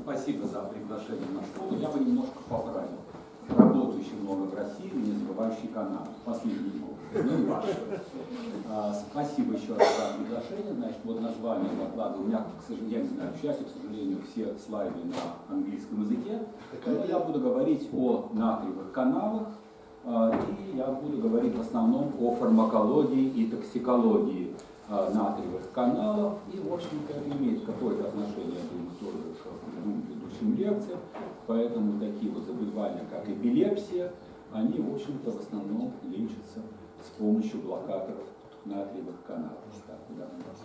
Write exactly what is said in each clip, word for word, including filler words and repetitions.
спасибо за приглашение на школу. Я бы немножко поправил. Работающий много в России, не забывающий канал. Последний год. Ну, не важно. А, спасибо еще раз за приглашение. Значит, вот название доклада. У меня, к сожалению, я не знаю, к счастью, к сожалению, все слайды на английском языке. Но я буду говорить о натриевых каналах. И я буду говорить в основном о фармакологии и токсикологии натриевых каналов. И, в общем-то, это имеет какое-то отношение, я думаю, тоже к двум предыдущим лекциям. Поэтому такие вот заболевания, как эпилепсия, они, в общем-то, в основном лечатся с помощью блокаторов натриевых каналов. Так, куда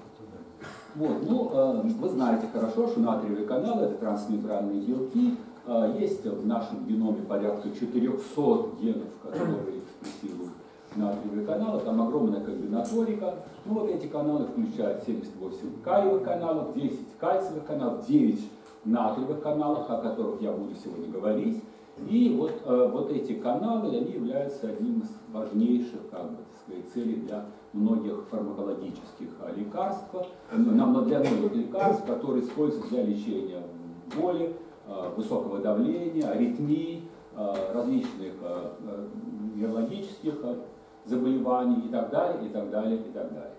вот, ну, вы знаете хорошо, что натриевые каналы – это транснейтральные белки. Есть в нашем геноме порядка четырехсот генов, которые экспрессируют натриевые каналы. Там огромная комбинаторика. Ну, вот эти каналы включают семьдесят восемь калиевых каналов, десять кальциевых каналов, девять натриевых каналов, о которых я буду сегодня говорить. И вот, э, вот эти каналы, они являются одним из важнейших, как бы, так сказать, целей для многих фармакологических лекарств, для многих лекарств, которые используются для лечения боли, э, высокого давления, аритмий, э, различных э, нейрологических заболеваний и так далее, и так далее, и так далее.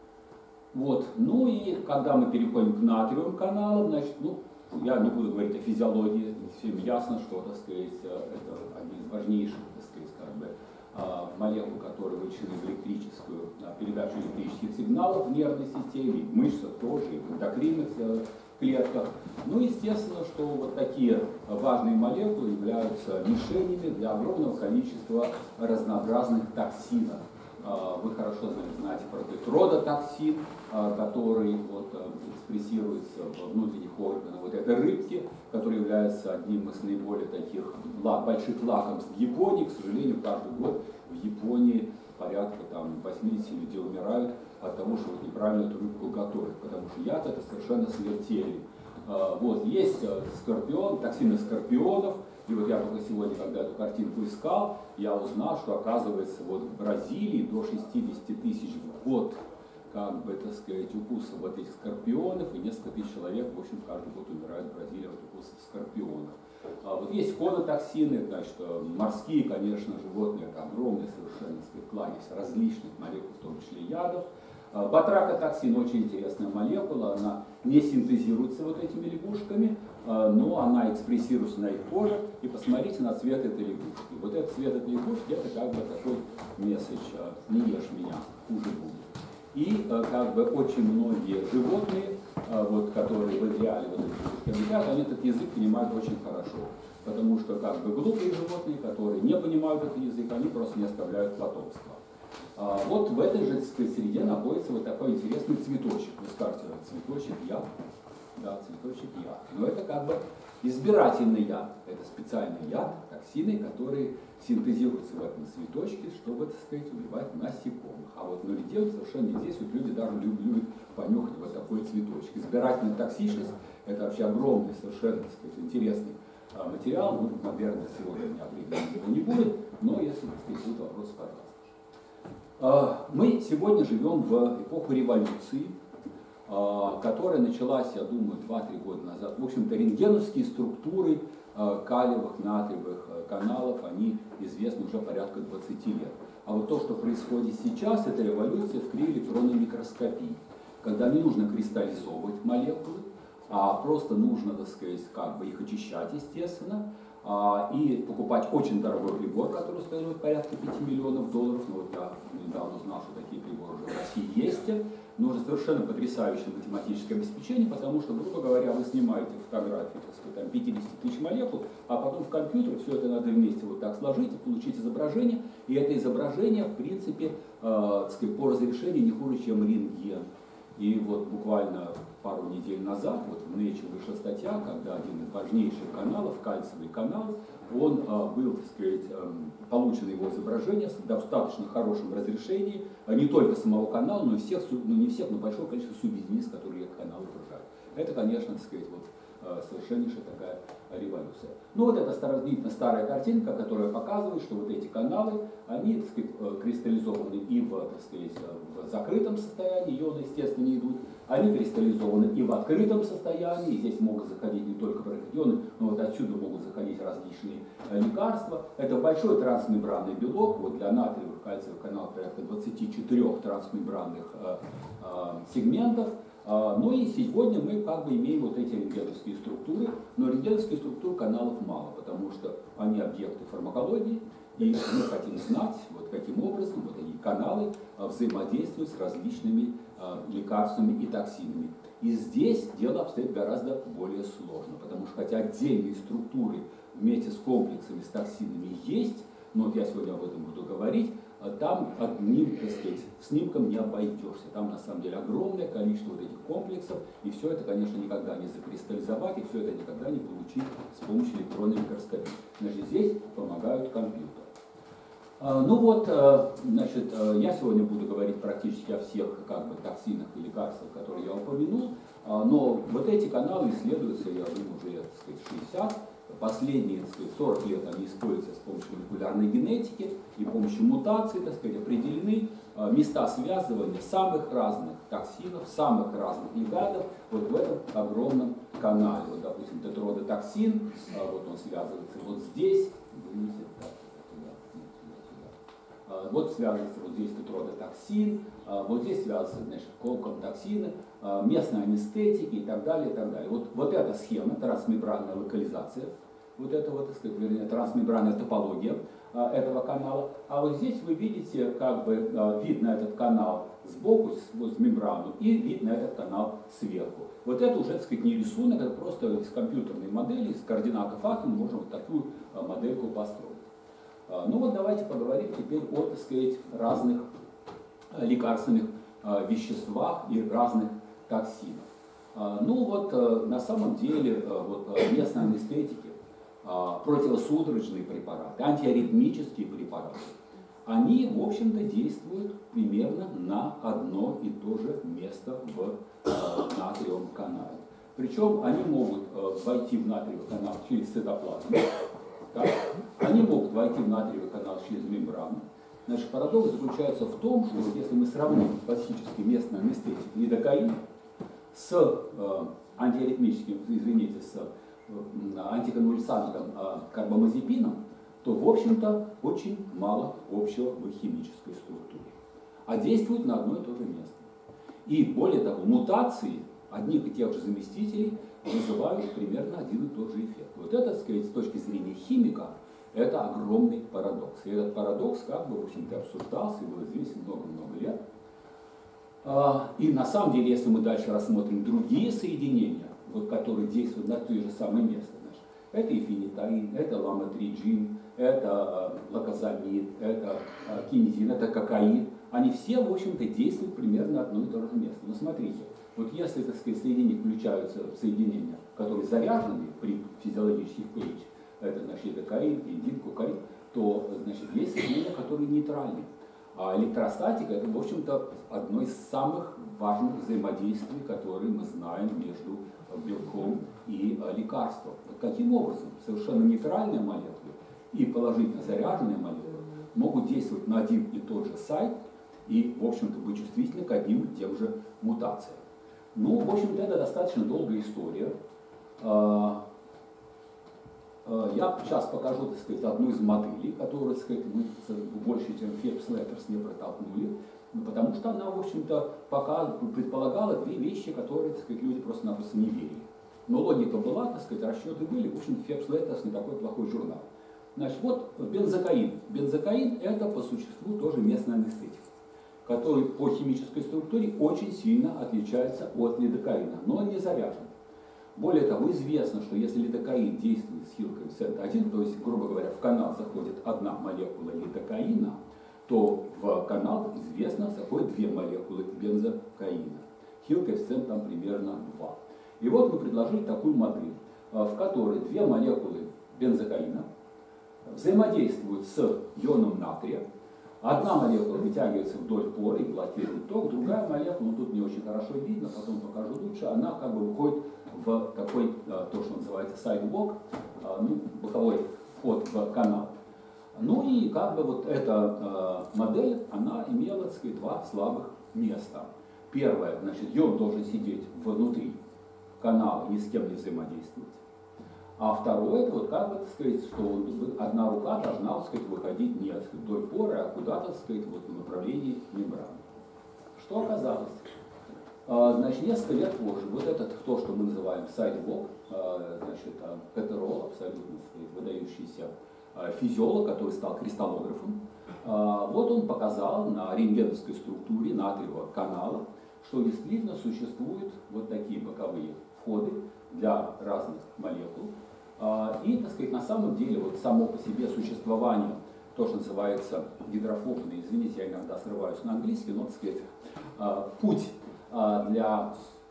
Вот. Ну и когда мы переходим к натриевым каналам, значит, ну, я не буду говорить о физиологии, всем ясно, что, так сказать, это один из важнейших, так сказать, как бы, молекул, которые вычленены в электрическую передачу электрических сигналов в нервной системе, в мышцах тоже, и в эндокринных клетках. Ну, естественно, что вот такие важные молекулы являются мишенями для огромного количества разнообразных токсинов. Вы хорошо знаете про тетродотоксин, который вот, экспрессируется в внутренних органах вот этой рыбки, который является одним из наиболее таких больших лакомств в Японии. К сожалению, каждый год в Японии порядка там, восьмидесяти людей умирают от того, что вот неправильно эту рыбку готовят, потому что яд это совершенно смертельный. Вот, есть скорпион, токсины скорпионов. И вот я только сегодня, когда эту картинку искал, я узнал, что, оказывается, вот в Бразилии до шестидесяти тысяч в год, как бы, так сказать, укусов вот этих скорпионов, и несколько тысяч человек, в общем, каждый год умирают в Бразилии от укусов скорпионов. А вот есть конотоксины, значит, морские, конечно, животные, это огромный совершенно, так сказать, кладезь различных молекул, в том числе ядов. Батракотоксин очень интересная молекула, она не синтезируется вот этими лягушками, но она экспрессируется на их коже, и посмотрите на цвет этой лягушки. Вот этот цвет этой лягушки, это как бы такой месседж: не ешь меня, хуже будет. И как бы очень многие животные, вот, которые в идеале вот эти лягушки, они этот язык понимают очень хорошо. Потому что как бы глупые животные, которые не понимают этот язык, они просто не оставляют потомства. А вот в этой же, так сказать, среде находится вот такой интересный цветочек. Вы скажете, цветочек яд? Да, цветочек яд. Но это как бы избирательный яд. Это специальный яд, токсины, которые синтезируются в этом цветочке, чтобы, так сказать, убивать насекомых. А вот на людей совершенно здесь вот люди даже любят, любят понюхать вот такой цветочек. Избирательная токсичность – это вообще огромный, совершенно, так сказать, интересный материал. Ну, наверное, сегодня не определить его не будет, но если, так сказать, будут вопросы, пожалуйста. Мы сегодня живем в эпоху революции, которая началась, я думаю, два-три года назад. В общем-то, рентгеновские структуры калиевых, натриевых каналов, они известны уже порядка двадцати лет. А вот то, что происходит сейчас, это революция в криоэлектронной микроскопии, когда не нужно кристаллизовывать молекулы, а просто нужно, так сказать, как бы их очищать, естественно, и покупать очень дорогой прибор, который стоит порядка пяти миллионов долларов. Но вот я недавно узнал, что такие приборы уже в России есть. Нужно совершенно потрясающее математическое обеспечение, потому что, грубо говоря, вы снимаете фотографии, так сказать, там, пятьдесят тысяч молекул, а потом в компьютер все это надо вместе вот так сложить и получить изображение. И это изображение, в принципе, э, так сказать, по разрешению не хуже, чем рентген. И вот буквально пару недель назад, вот в Nature вышла статья, когда один из важнейших каналов, кальциевый канал, он э, был, так сказать, э, получено его изображение в достаточно хорошем разрешении, не только самого канала, но и всех, ну не всех, но большое количество субъединиц, которые этот канал окружают. Это, конечно, так сказать, вот, э, совершеннейшая такая революция. Ну вот эта стародавно старая картинка, которая показывает, что вот эти каналы, они, так сказать, кристаллизованы и в, так сказать, в закрытом состоянии, ионы, естественно, не идут, Они кристаллизованы и в открытом состоянии, здесь могут заходить не только прокатионы, но вот отсюда могут заходить различные лекарства. Это большой трансмембранный белок, вот для натриевых кальциевых каналов порядка двадцати четырёх трансмембранных э, э, сегментов. Э, ну и сегодня мы как бы имеем вот эти рентгеновские структуры, но рентгеновских структур каналов мало, потому что они объекты фармакологии, и мы хотим знать, вот каким образом вот эти каналы э, взаимодействуют с различными лекарствами и токсинами. И здесь дело обстоит гораздо более сложно, потому что хотя отдельные структуры вместе с комплексами, с токсинами есть, но вот я сегодня об этом буду говорить, там одним, так сказать, снимком не обойдешься. Там на самом деле огромное количество вот этих комплексов, и все это, конечно, никогда не закристаллизовать, и все это никогда не получить с помощью электронной микроскопии. Значит, здесь помогают компьютеры. Ну вот, значит, я сегодня буду говорить практически о всех как бы токсинах и лекарствах, которые я упомянул, но вот эти каналы исследуются, я думаю, уже, так сказать, шестьдесят. Последние, так сказать, сорок лет они используются с помощью молекулярной генетики и с помощью мутаций, так сказать, определены места связывания самых разных токсинов, самых разных лигандов вот в этом огромном канале. Вот, допустим, тетродотоксин, вот он связывается вот здесь, вот связывается вот здесь тетродотоксин, вот здесь связывается, значит, колком-токсины, местные анестетики и так далее, и так далее. Вот, вот эта схема, трансмембранная локализация, вот это вот, так сказать, вернее, трансмембранная топология этого канала. А вот здесь вы видите, как бы, вид на этот канал сбоку, с мембрану, и вид на этот канал сверху. Вот это уже, так сказать, не рисунок, это просто из компьютерной модели, из координатов атома мы можем вот такую модельку построить. Ну вот давайте поговорим теперь о, так сказать, разных лекарственных веществах и разных токсинах. Ну вот на самом деле вот, местные анестетики, противосудорожные препараты, антиаритмические препараты, они, в общем-то, действуют примерно на одно и то же место в натриевом канале. Причем они могут войти в натриевый канал через цитоплазму. Так? Они могут войти в натриевый канал через мембрану. Значит, парадокс заключается в том, что если мы сравним классический местный анестетик лидокаин с э, антиаритмическим, извините, с э, антиконвульсантом э, карбамазепином, то, в общем-то, очень мало общего в их химической структуре. А действуют на одно и то же место. И, более того, мутации одних и тех же заместителей вызывают примерно один и тот же эффект. Вот это, так сказать, с точки зрения химика, это огромный парадокс. И этот парадокс, как бы, в общем-то, обсуждался и был известен много-много лет. И на самом деле, если мы дальше рассмотрим другие соединения, вот, которые действуют на то же самое место, значит, это эфинитаин, это ламотриджин, это лакозамид, это кинезин, это кокаин, они все, в общем-то, действуют примерно на одно и то же место. Но смотрите, вот если, так сказать, соединения включаются в соединения, которые заряжены при физиологических pH, это, значит, лидокаин, индин, кокаин, то, значит, есть соединения, которые нейтральны. А электростатика – это, в общем-то, одно из самых важных взаимодействий, которые мы знаем между белком и лекарством. Каким образом совершенно нейтральные молекулы и положительно заряженные молекулы могут действовать на один и тот же сайт и, в общем-то, быть чувствительны к одним и тем же мутациям. Ну, в общем-то, это достаточно долгая история. Я сейчас покажу, так сказать, одну из моделей, которую, так сказать, мы больше, чем Phelps Letters, не протолкнули, потому что она, в общем-то, пока предполагала две вещи, которые, так сказать, люди просто-напросто не верили. Но логика была, так сказать, расчеты были, в общем-то, Phelps Letters не такой плохой журнал. Значит, вот бензокаин. Бензокаин – это по существу тоже местный анестетик, который по химической структуре очень сильно отличается от лидокаина, но он не заряжен. Более того, известно, что если лидокаин действует с хилкоэффициентом один, то есть, грубо говоря, в канал заходит одна молекула лидокаина, то в канал, известно, заходит две молекулы бензокаина. Хилкоэффициент там примерно два. И вот мы предложили такую модель, в которой две молекулы бензокаина взаимодействуют с ионом натрия. Одна молекула вытягивается вдоль поры и блокирует ток, другая молекула, ну тут не очень хорошо видно, потом покажу лучше, она как бы выходит в такой, то, что называется сайдблок, ну, боковой вход в канал. Ну и как бы вот эта модель, она имела, так сказать, два слабых места. Первое, значит, ион должен сидеть внутри канала, ни с кем не взаимодействовать. А второе, это вот как бы, так сказать, что одна рука должна, так сказать, выходить не вдоль поры, а куда-то, так сказать, вот в направлении мембраны. Что оказалось? Значит, несколько лет позже, вот этот, то, что мы называем сайдвок, значит, Петерол, абсолютно, так сказать, выдающийся физиолог, который стал кристаллографом, вот он показал на рентгеновской структуре натриевого канала, что действительно существуют вот такие боковые входы для разных молекул. И, так сказать, на самом деле, вот само по себе существование, то, что называется гидрофобный, извините, я иногда срываюсь на английский, но, так сказать, путь для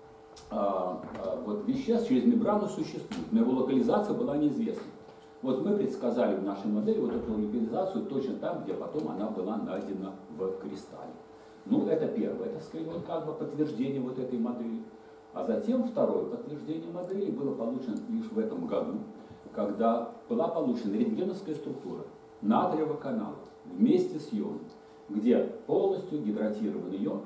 вот, веществ через мембрану существует, но его локализация была неизвестна. Вот мы предсказали в нашей модели вот эту локализацию точно там, где потом она была найдена в кристалле. Ну, это первое, это, сказать, вот как бы подтверждение вот этой модели. А затем второе подтверждение модели было получено лишь в этом году, когда была получена рентгеновская структура натриевого канала вместе с ионом, где полностью гидратированный ион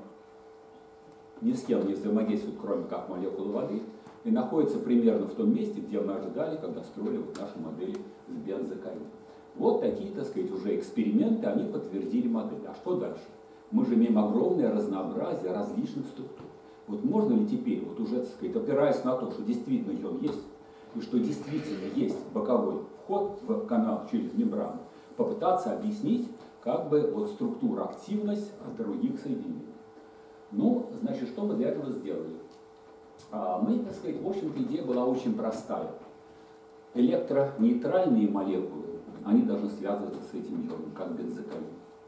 ни с кем не взаимодействует, кроме как молекулы воды, и находится примерно в том месте, где мы ожидали, когда строили вот нашу модель с бензокаином. Вот такие, так сказать, уже эксперименты, они подтвердили модель. А что дальше? Мы же имеем огромное разнообразие различных структур. Вот можно ли теперь, вот уже, так сказать, опираясь на то, что действительно ион есть, и что действительно есть боковой вход в канал через мембрану, попытаться объяснить как бы вот структуру, активность других соединений. Ну, значит, что мы для этого сделали? А мы, так сказать, в общем-то, идея была очень простая. Электронейтральные молекулы, они должны связываться с этим ионом, как бензокаин.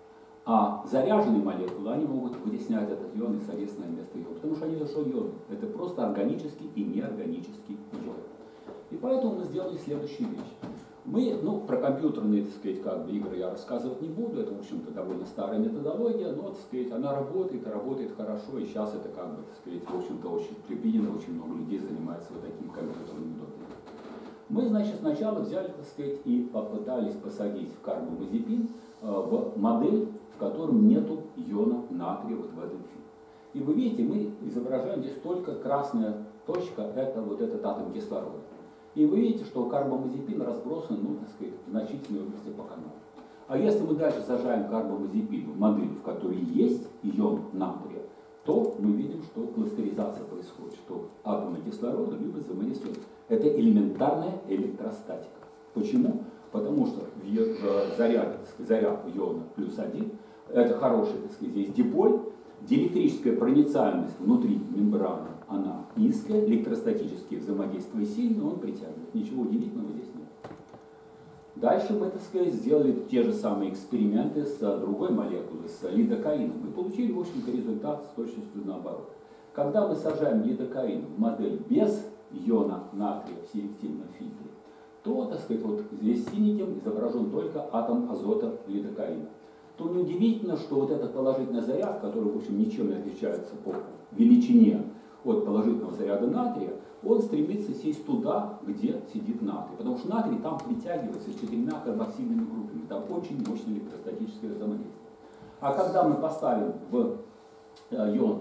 А заряженные молекулы, они могут вытеснять этот ион и садиться на место иона, потому что они же что ионы? Это просто органический и неорганический ион. И поэтому мы сделали следующую вещь. Мы, ну, про компьютерные, так сказать, как бы игры я рассказывать не буду, это, в общем-то, довольно старая методология, но, так сказать, она работает, и работает хорошо, и сейчас это, как бы, так сказать, в общем-то, очень применено, очень много людей занимается вот такими компьютерными методами. Мы, значит, сначала взяли, так сказать, и попытались посадить карбамазепин в модель, в котором нету иона натрия вот в этом фильме. И вы видите, мы изображаем здесь только красная точка, это вот этот атом кислорода. И вы видите, что карбамазепин разбросан, ну, так сказать, в значительной области по каналу. А если мы дальше сажаем карбамазепин в модель, в которой есть ион натрия, то мы видим, что кластеризация происходит, что атомы кислорода любят взаимодействовать. Это элементарная электростатика. Почему? Потому что в заряде, так сказать, заряд иона плюс один, это хороший, так сказать, здесь диполь, диэлектрическая проницаемость внутри мембраны, она низкая, электростатические взаимодействия сильные, он притягивает. Ничего удивительного здесь нет. Дальше мы, так сказать, сделали те же самые эксперименты с другой молекулой, с лидокаином. И получили, в общем-то, результат с точностью наоборот. Когда мы сажаем лидокаин в модель без иона натрия в селективном фильтре, то, так сказать, вот здесь синеньким изображен только атом азота лидокаина. То неудивительно, что вот этот положительный заряд, который, в общем, ничем не отличается по величине от положительного заряда натрия, он стремится сесть туда, где сидит натрий. Потому что натрий там притягивается с четырьмя карбоксильными группами. Там очень мощное электростатическое взаимодействие. А когда мы поставим в ион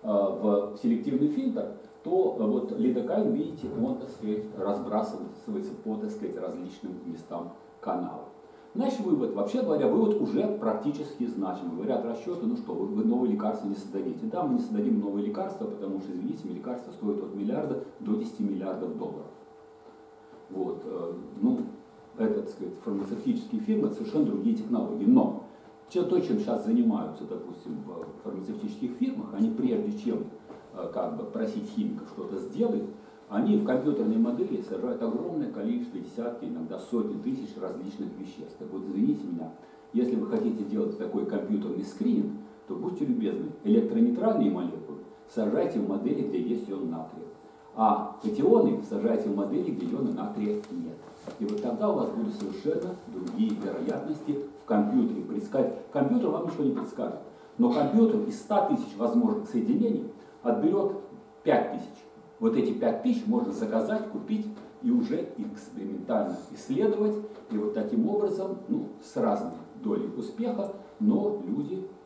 в селективный фильтр, то вот лидокаин, видите, он, так сказать, разбрасывается по, так сказать, различным местам канала. Значит, вывод, вообще говоря, вывод уже практически значимый. Говорят расчеты, ну что, вы, вы новые лекарства не создадите. Да, мы не создадим новые лекарства, потому что, извините, лекарства стоят от миллиарда до десяти миллиардов долларов. Вот, ну, это, так сказать, фармацевтические фирмы, это совершенно другие технологии. Но то, чем сейчас занимаются, допустим, в фармацевтических фирмах, они прежде чем как бы просить химиков что-то сделать, они в компьютерной модели сажают огромное количество, десятки, иногда сотни тысяч различных веществ. Так вот, извините меня, если вы хотите делать такой компьютерный скрининг, то будьте любезны, электронейтральные молекулы сажайте в модели, где есть ион натрия. А катионы сажайте в модели, где иона натрия нет. И вот тогда у вас будут совершенно другие вероятности в компьютере предсказать. Компьютер вам ничего не предскажет. Но компьютер из ста тысяч возможных соединений отберет пять тысяч. Вот эти пять тысяч можно заказать, купить и уже экспериментально исследовать. И вот таким образом, ну, с разной долей успеха, но люди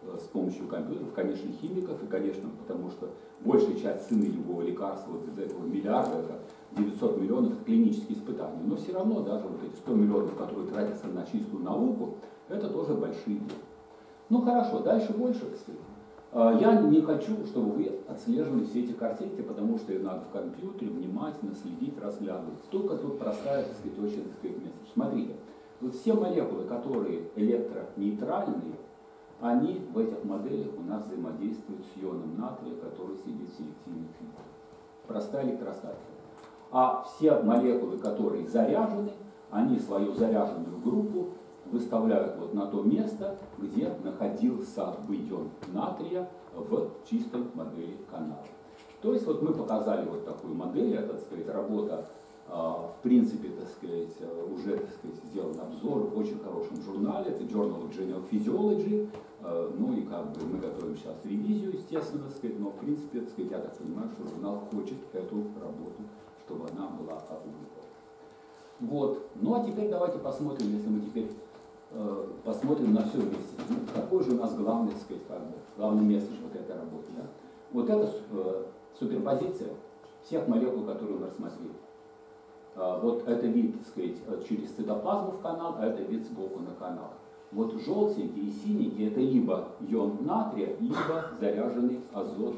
с помощью компьютеров, конечно, химиков, и, конечно, потому что большая часть цены любого лекарства, вот из этого миллиарда, это девятьсот миллионов клинических испытаний. Но все равно даже вот эти сто миллионов, которые тратятся на чистую науку, это тоже большие деньги. Ну хорошо, дальше больше, кстати. Я не хочу, чтобы вы отслеживали все эти картинки, потому что их надо в компьютере внимательно следить, разглядывать. Только тут простая, так сказать, очень, так сказать, месседж. Смотрите, вот все молекулы, которые электронейтральные, они в этих моделях у нас взаимодействуют с ионом натрия, который сидит в селективной фильтре. Простая электростатика. А все молекулы, которые заряжены, они свою заряженную группу выставляют вот на то место, где находился бы ион натрия в чистой модели канала. То есть вот мы показали вот такую модель, это, так сказать, работа, в принципе, так сказать, уже, так сказать, сделан обзор в очень хорошем журнале, это Journal of General Physiology, ну и как бы мы готовим сейчас ревизию, естественно, так сказать, но в принципе, так сказать, я так понимаю, что журнал хочет эту работу, чтобы она была опубликована. Вот, ну а теперь давайте посмотрим, если мы теперь э, посмотрим на все вместе, ну, какой же у нас главный, так сказать, как бы, главный месседж вот этой работы, да? Вот это э, суперпозиция всех молекул, которые мы рассмотрели. Вот это вид, так сказать, через цитоплазму в канал, а это вид сбоку на канал. Вот желтенькие и синенькие это либо ион натрия, либо заряженный азот,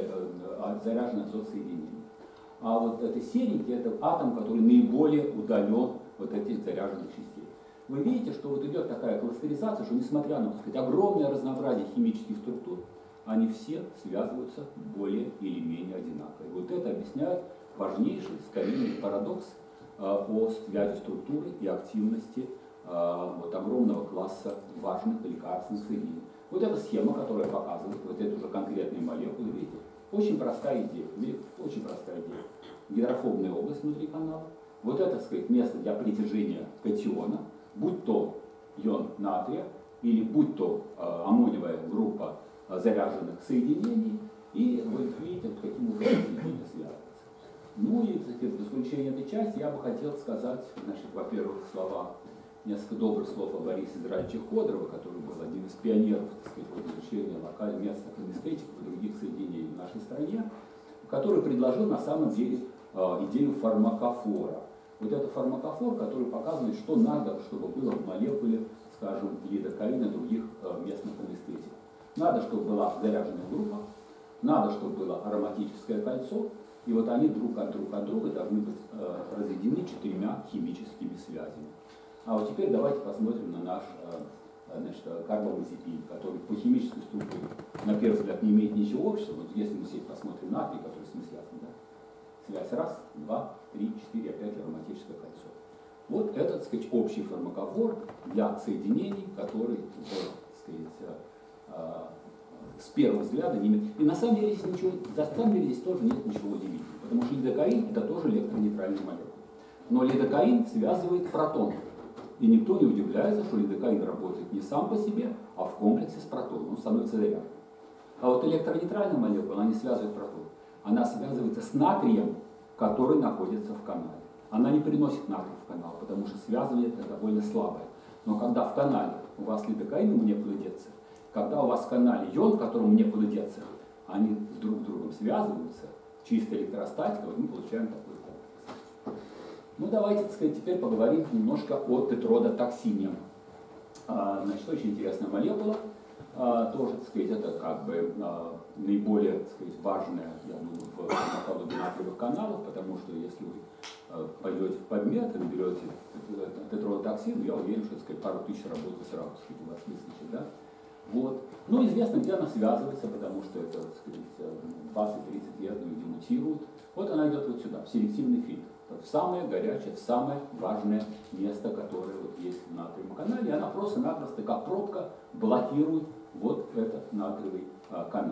заряженный азот соединение. А вот это серенький это атом, который наиболее удален от этих заряженных частей. Вы видите, что вот идет такая кластеризация, что несмотря на, так сказать, огромное разнообразие химических структур, они все связываются более или менее одинаково. Вот это объясняет важнейший скоринный парадокс э, о связи структуры и активности э, вот, огромного класса важных лекарственных соединений. Вот эта схема, которая показывает вот эту уже конкретные молекулы, видите, очень простая идея, видите, очень простая идея. Гидрофобная область внутри канала. Вот это, так сказать, место для притяжения катиона, будь то ион натрия или будь то э, аммониевая группа э, заряженных соединений, и вы видите, вот каким образом соединения связываются. Ну и, кстати, в заключение этой части я бы хотел сказать, значит, во-первых, слова, несколько добрых слов о Борисе Израильевиче Ходорове, который был один из пионеров, так сказать, вот, изучения локальных местных анестетиков и других соединений в нашей стране, который предложил на самом деле идею фармакофора. Вот это фармакофор, который показывает, что надо, чтобы было в молекуле, скажем, лидокаина и других местных анестетиков. Надо, чтобы была заряженная группа, надо, чтобы было ароматическое кольцо, и вот они друг от друга от друга должны быть э, разведены четырьмя химическими связями. А вот теперь давайте посмотрим на наш э, значит, карбамазепин, который по химической структуре на первый взгляд не имеет ничего общего. Вот если мы здесь посмотрим натрий, который с ним связан, да? Связь раз, два, три, четыре, опять ароматическое кольцо. Вот этот, так сказать, общий фармакофор для соединений, которые, так сказать, э, с первого взгляда не имеет. И на самом деле, здесь ничего, на самом деле здесь тоже нет ничего удивительного, потому что лидокаин это тоже электронейтральная молекула. Но лидокаин связывает протон. И никто не удивляется, что лидокаин работает не сам по себе, а в комплексе с протоном. Он становится заряженным. А вот электронейтральная молекула, она не связывает протон. Она связывается с натрием, который находится в канале. Она не приносит натрий в канал, потому что связывание это довольно слабое. Но когда в канале у вас лидокаин, ему некуда деться, когда у вас в канале ион, которому некуда деться, они с друг с другом связываются, чисто электростатика, вот мы получаем такой комплекс. Ну давайте, так сказать, теперь поговорим немножко о тетродотоксине. А, значит, очень интересная молекула. А, тоже, так сказать, это как бы а, наиболее, так сказать, важная, я думаю, в фармакологии натриевых каналов, потому что если вы а, пойдете в PubMed и наберете тетродотоксин, я уверен, что, так сказать, пару тысяч работ сразу, так сказать, у вас выскочит, да? Вот. Ну, известно, где она связывается, потому что это, так сказать, двадцать-тридцать лет ее демутируют. Вот она идет вот сюда, в селективный фильтр. В самое горячее, в самое важное место, которое вот есть в натриевом канале. И она просто-напросто, как пробка, блокирует вот этот натриевый а, канал.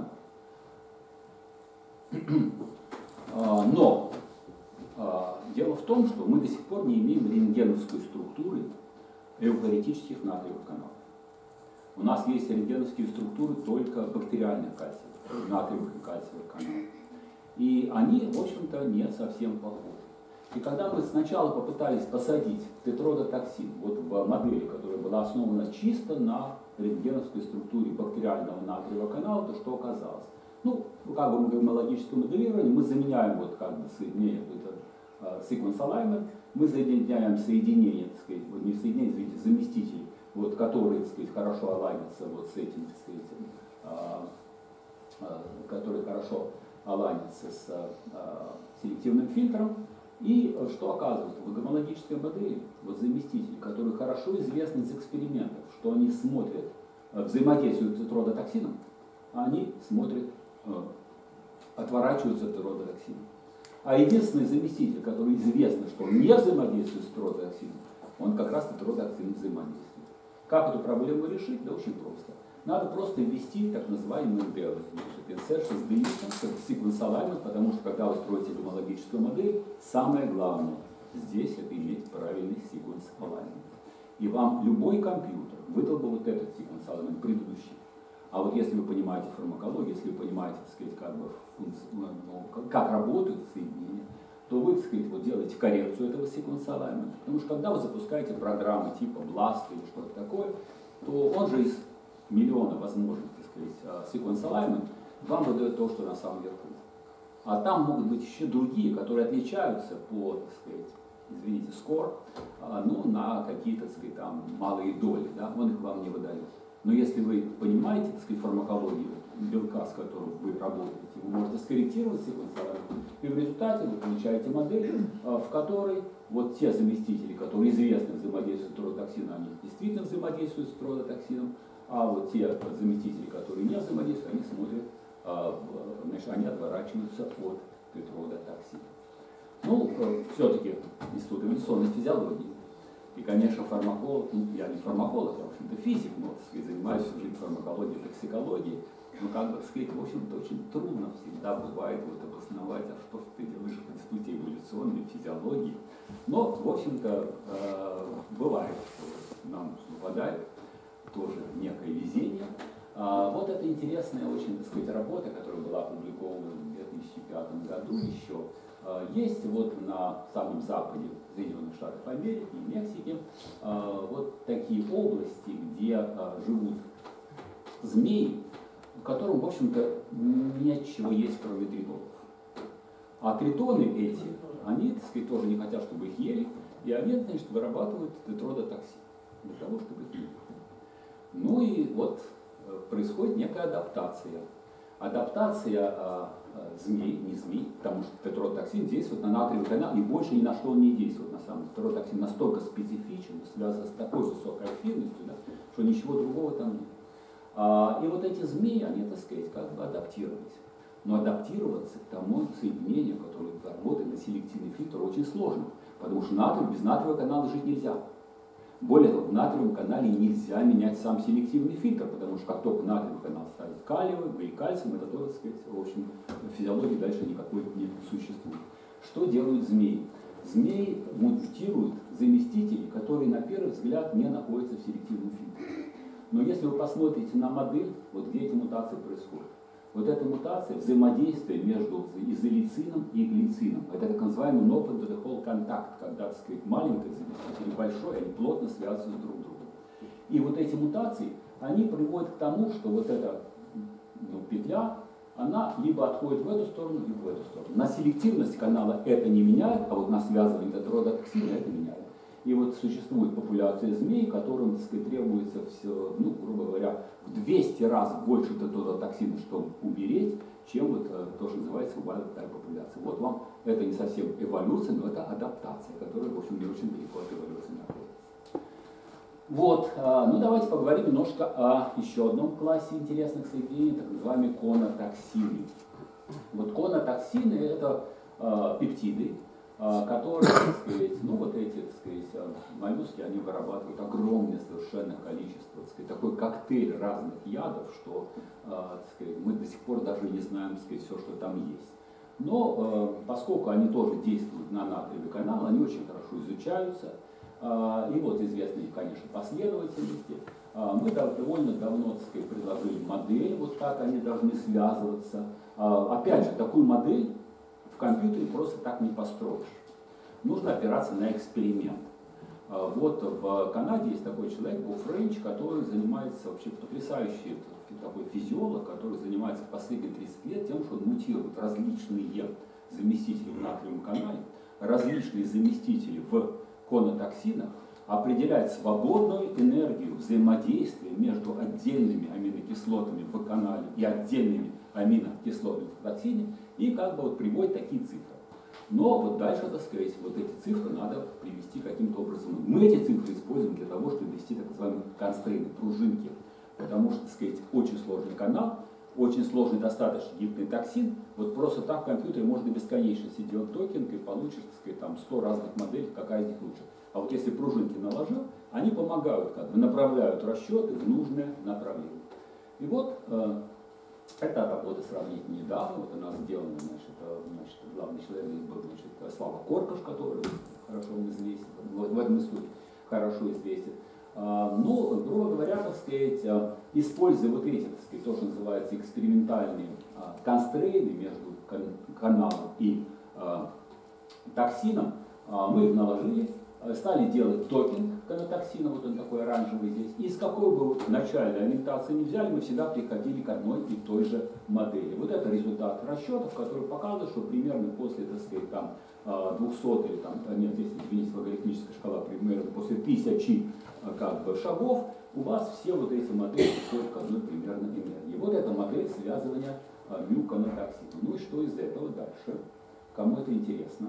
а, но а, дело в том, что мы до сих пор не имеем рентгеновской структуры эукариотических натриевых каналов. У нас есть рентгеновские структуры только бактериальных кальциевых, натриевых и кальциевых каналов. И они, в общем-то, не совсем похожи. И когда мы сначала попытались посадить тетродотоксин вот в модели, которая была основана чисто на рентгеновской структуре бактериального натриевого канала, то что оказалось? Ну, как бы мы говорим о логическом моделировании, мы заменяем вот как бы соединение, это sequence alignment, мы соединяем соединение, так сказать, вот не соединение, извините, заместитель, вот, который, так сказать, хорошо алайнится вот с этим, так сказать, а, а, который хорошо алайнится с а, селективным фильтром. И что оказывается? В гомологической модели вот заместители, которые хорошо известны из экспериментов, что они смотрят, взаимодействуют с тетродотоксином, а они смотрят, отворачиваются от тетродотоксина. А единственный заместитель, который известно, что он не взаимодействует с тетродотоксином, он как раз с тетродотоксином взаимодействует. Как эту проблему решить? Да очень просто. Надо просто ввести так называемые делы. Insertion с deletion, sequence alignment, потому что когда вы строите гомологическую модель, самое главное здесь это иметь правильный sequence alignment. И вам любой компьютер выдал бы вот этот sequence alignment предыдущий. А вот если вы понимаете фармакологию, если вы понимаете, так сказать, как, бы, ну, как работают соединения, то вы, так сказать, вот делаете коррекцию этого sequence alignment. Потому что когда вы запускаете программы типа BLAST или что-то такое, то он же из миллиона возможных, так сказать, sequence alignment вам выдает то, что на самом верху. А там могут быть еще другие, которые отличаются по, так сказать, извините, score, ну, на какие-то, так сказать, там малые доли, да, он их вам не выдает. Но если вы понимаете, так сказать, фармакологию белка, с которым вы работаете, вы можете скорректировать sequence alignment, и в результате вы получаете модель, в которой вот те заместители, которые известны взаимодействуют с тетродотоксином, они действительно взаимодействуют с тетродотоксином, а вот те заместители, которые не взаимодействуют, они смотрят, значит, они отворачиваются от тетродотоксина. Ну, все-таки институт эволюционной физиологии. И, конечно, фармаколог, ну, я не фармаколог, я, в общем-то, физик, но, так сказать, занимаюсь всю жизнь фармакологией, токсикологией. Но, как бы, так сказать, в общем-то, очень трудно всегда бывает вот обосновать, а что ты делаешь в институте эволюционной физиологии. Но, в общем-то, бывает, что нам выпадает тоже некое везение. Вот это интересная очень, так сказать, работа, которая была опубликована в две тысячи пятом году еще. Есть вот на самом западе Соединенных Штатов Америки и Мексики вот такие области, где живут змеи, в котором, в общем-то, нечего есть, кроме тритонов. А тритоны эти, они, так сказать, тоже не хотят, чтобы их ели, и они, значит, вырабатывают тетродотоксин для того, чтобы их ели. Ну и вот происходит некая адаптация. Адаптация а, а, змей, не змей, потому что тетродотоксин действует на натриевый канал и больше ни на что он не действует на самом деле. Тетродотоксин настолько специфичен, связан с такой высокой активностью, да, что ничего другого там нет. А, и вот эти змеи, они, так сказать, как бы адаптировались. Но адаптироваться к тому соединению, которое работает на селективный фильтр, очень сложно, потому что натрий, без натриевого канала жить нельзя. Более того, в натриевом канале нельзя менять сам селективный фильтр, потому что как только натриевый канал ставит калиевый или кальцием, это тоже, так сказать, в общем, физиологии дальше никакой не существует. Что делают змеи? Змеи мутируют заместители, которые на первый взгляд не находятся в селективном фильтре. Но если вы посмотрите на модель, вот где эти мутации происходят, вот эта мутация, взаимодействие между изолицином и глицином, это так называемый open to the whole contact, когда, так сказать, маленькое заместитель и большой, они плотно связываются друг с другом. И вот эти мутации, они приводят к тому, что вот эта ну, петля, она либо отходит в эту сторону, либо в эту сторону. На селективность канала это не меняет, а вот на связывание тетродотоксина это меняет. И вот существует популяция змей, которым, так сказать, требуется все, ну, грубо говоря, в двести раз больше тетродотоксина, чтобы умереть, чем вот то, что называется wild-type популяция. Вот вам это не совсем эволюция, но это адаптация, которая, в общем, не очень далеко от эволюции находится. Вот, ну давайте поговорим немножко о еще одном классе интересных соединений, так называемые конотоксины. Вот конотоксины – это э, пептиды, которые, так сказать, ну вот эти, так сказать, моллюски, они вырабатывают огромное совершенно количество, так сказать, такой коктейль разных ядов, что, так сказать, мы до сих пор даже не знаем, так сказать, все, что там есть. Но поскольку они тоже действуют на натриевый канал, они очень хорошо изучаются. И вот известны их, конечно, последовательности. Мы довольно давно, так сказать, предложили модель, вот как они должны связываться. Опять же, такую модель в компьютере просто так не построишь. Нужно опираться на эксперимент. Вот в Канаде есть такой человек, Бо Френч, который занимается вообще потрясающий такой физиолог, который занимается последние тридцать лет тем, что он мутирует различные заместители в натриевом канале, различные заместители в конотоксинах, определяет свободную энергию взаимодействия между отдельными аминокислотами в канале и отдельными аминокислотами в токсине, и как бы вот приводит такие цифры. Но вот дальше, так сказать, вот эти цифры надо привести каким-то образом. Мы эти цифры используем для того, чтобы ввести так называемые констрейны, пружинки, потому что, так сказать, очень сложный канал, очень сложный, достаточно гибкий токсин. Вот просто так в компьютере можно бесконечности делать докинг и получишь, так сказать, там сто разных моделей, какая из них лучше. А вот если пружинки наложил, они помогают, как бы направляют расчеты в нужное направление. И вот э, эта работа сравнительно недавно, вот она сделана, значит, значит главный человек здесь был, значит, Слава Коркаш, который хорошо известен, в, в этом случае хорошо известен. А, ну, грубо говоря, так сказать, используя вот эти, так сказать, то, что называется экспериментальные а, констрейны между кан каналом и а, токсином, а, мы их наложили, стали делать токинг конотоксина, вот он такой оранжевый здесь, и с какой бы начальной ориентации не взяли, мы всегда приходили к одной и той же модели. Вот это результат расчетов, который показывает, что примерно после, так сказать, там, двухсот или там, нет, здесь, извините, логарифмическая шкала, примерно после тысячи как бы, шагов, у вас все вот эти модели приходят к одной примерно энергии. Вот эта модель связывания мю-конотоксина. Ну и что из этого дальше? Кому это интересно?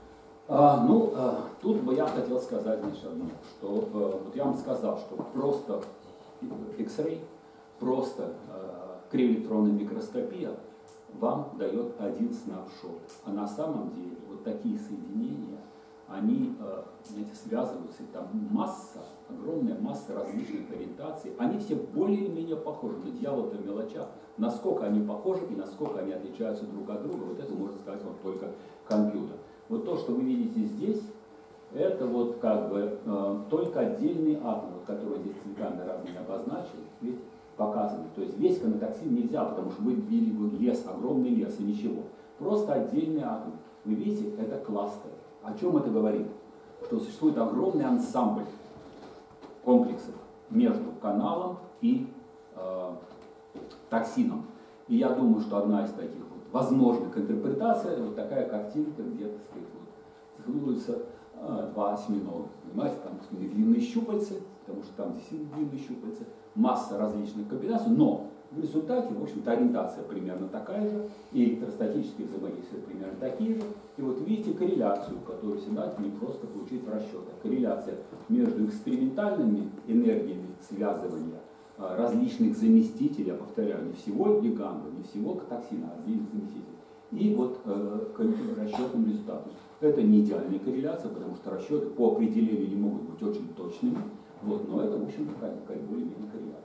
А, ну, а, тут бы я хотел сказать, значит, одно, что а, вот я вам сказал, что просто X-ray, просто а, кривоэлектронная микроскопия вам дает один снапшот. А на самом деле вот такие соединения, они а, знаете, связываются, и там масса, огромная масса различных ориентаций, они все более-менее похожи, но дьявол-то в мелочах. Насколько они похожи и насколько они отличаются друг от друга, вот это может сказать вам только компьютер. Вот то, что вы видите здесь, это вот как бы э, только отдельные атомы, которые здесь цветами разными обозначили, видите, показаны. То есть весь конотоксин нельзя, потому что вы видели лес, огромный лес и ничего. Просто отдельные атомы. Вы видите, это кластеры. О чем это говорит? Что существует огромный ансамбль комплексов между каналом и э, токсином. И я думаю, что одна из таких вот возможных интерпретаций, вот такая картинка, где, так сказать, вот, целуются а, два осьминога. Понимаете, там длинные щупальцы, потому что там действительно длинные щупальцы, масса различных комбинаций, но в результате, в общем-то, ориентация примерно такая же, и электростатические взаимодействия примерно такие же. И вот видите корреляцию, которую всегда не просто получить в расчетах. Корреляция между экспериментальными энергиями связывания различных заместителей, я повторяю, не всего лиганда, не всего токсина, а отдельных заместителей. И вот э, расчетным результатом. Это не идеальная корреляция, потому что расчеты по определению не могут быть очень точными, вот, но это, в общем, такая, такая более-менее корреляция.